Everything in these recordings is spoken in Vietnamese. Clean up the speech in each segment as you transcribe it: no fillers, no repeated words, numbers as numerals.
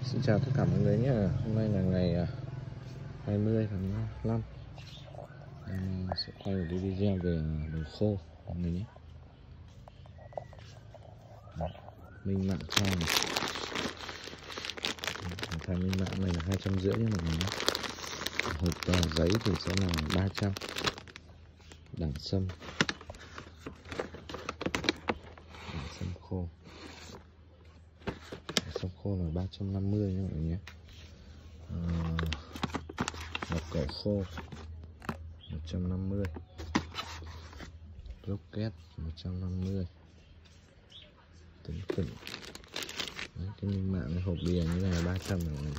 Xin chào tất cả mọi người nhé. Hôm nay là ngày 20 tháng 5. Em sẽ quay một cái video về đồ khô mọi người nhé. Minh Mạng cho này. Thằng Minh Mạng này là 250 nhé mọi người nhé. Hộp giấy thì sẽ là 300. Đẳng sâm khô. Sâm khô là 350 nhé mọi người nhé. Ngọc cỏ khô 150, rocket 150, tấn phỉnh. Cái Minh Mạng cái hộp bìa như này là 300 rồi.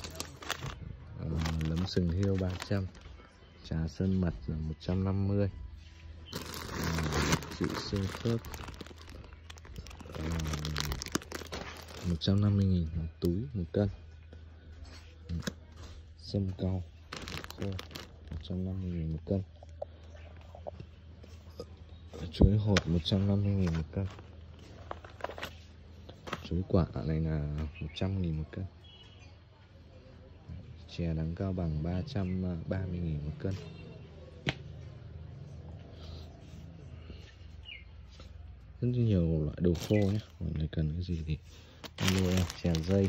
Lấm sừng hiêu 300, trà sơn mật là 150, trị xương khớp 150.000 một túi 1 cân. Sâm cau khô 150.000 một cân. Chuối hột 150.000 một cân. Chuối quả này là 100.000 một cân. Chè đắng Cao Bằng 330.000 một cân. Rất nhiều loại đồ khô nhé. Mọi người cần cái gì thì mua em. Chè dây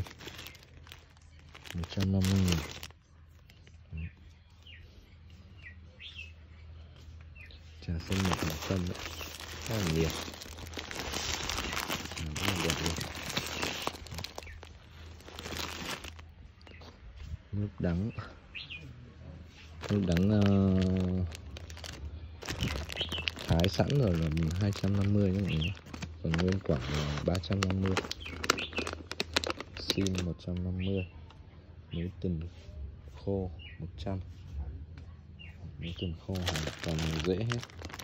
150.000. Trà xanh mật 1 cân đấy. Rất là nhiều. Rất là đẹp luôn. Nước đắng thái sẵn rồi là 250 nhé mọi người. Còn nguyên quả là 350. Xin 150. Muối từng khô 100. Muối từng khô còn dễ hết.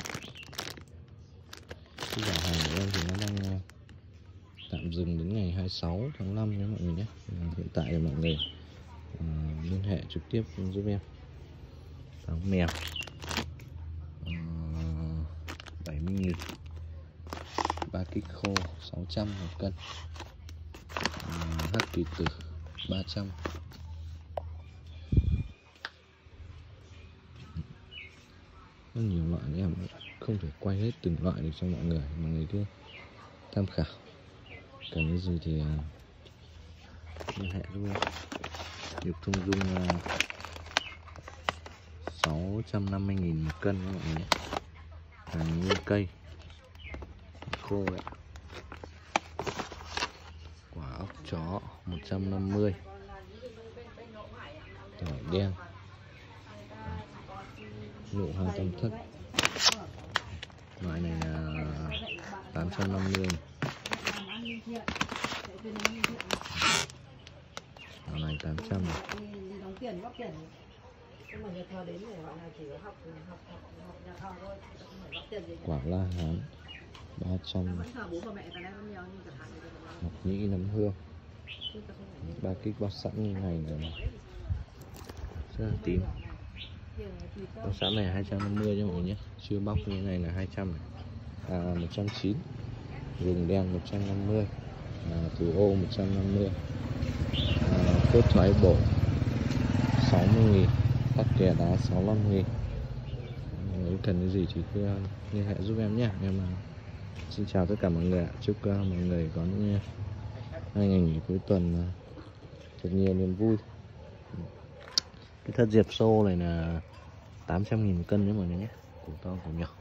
Cái giỏ hàng của em thì nó đang tạm dừng đến ngày 26 tháng 5 nhé mọi người nhé. Hiện tại là mọi người liên hệ trực tiếp giúp em. Táo mèo 70.000. Ba kích khô 600 một cân. Hắc kỳ tử 300. Rất nhiều loại em không thể quay hết từng loại được cho mọi người cứ tham khảo. Cần cái gì thì liên hệ với em. Nhục Thông Dung 650.000 một cân các bạn nhé. Hàng nguyên cây khô đấy. Quả ốc chó 150. Tỏi đen, nụ hoa tam thất. Loại này là 850. Loại này 800 này. Quả la hán 300. Ngọc nhĩ nấm hương. Ba kích bóc sẵn như này là rất là tím. Bóc sẵn này 250 cho mọi người nhé. Chưa bóc như thế này là 200 này. 190. Gừng đen 150. Thủ ô 150. Phốt thoái bổ 60.000. Tắc kè đá 65.000. Nếu cần cái gì thì cứ liên hệ giúp em nhé. Em xin chào tất cả mọi người. Chúc mọi người có những 2 ngày nghỉ cuối tuần thật nhiều niềm vui. Cái thất diệp xô này là 800.000 một cân nhé mọi người nhé. Củ to củ nhỏ.